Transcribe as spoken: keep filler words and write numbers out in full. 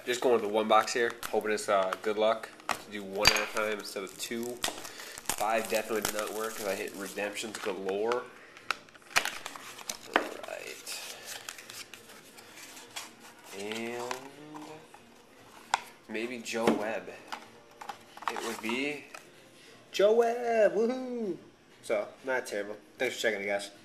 just going with the one box here. Hoping it's uh, good luck to do one at a time instead of two. Five definitely did not work because I hit redemptions galore. Alright. And maybe Joe Webb. It would be Joe Webb. Woohoo! So, not terrible. Thanks for checking it, guys.